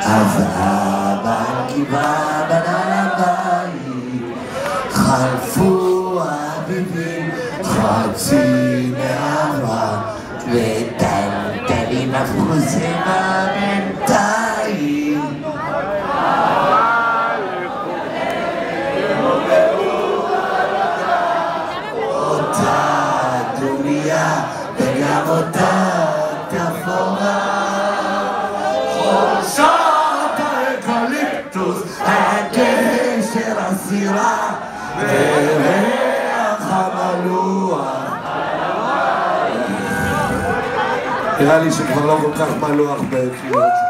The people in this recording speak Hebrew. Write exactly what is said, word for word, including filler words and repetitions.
אז אבא קיבלה בנה לבית, חלפו אביבים חצי מעברה, וטלטלים הפכו זמה בינתיים. אותה דומיה וגם אותה תפורה, חורשת האקליפטוס, הקשר הסירה וריח המלוח. נראה לי שכבר לא כל כך מלוח בקריאות.